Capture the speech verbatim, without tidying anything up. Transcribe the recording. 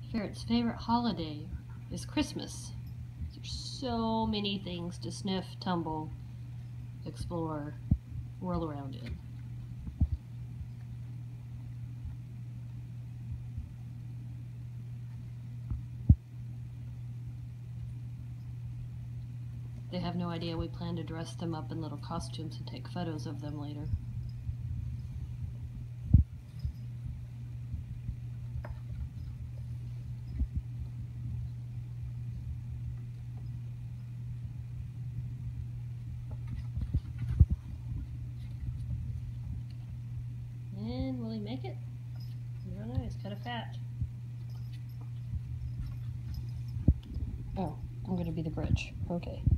Ferret's favorite holiday is Christmas. There's so many things to sniff, tumble, explore, whirl around in. They have no idea we plan to dress them up in little costumes and take photos of them later. And will he make it? I don't know, he's kind of fat. Oh, I'm going to be the bridge. Okay.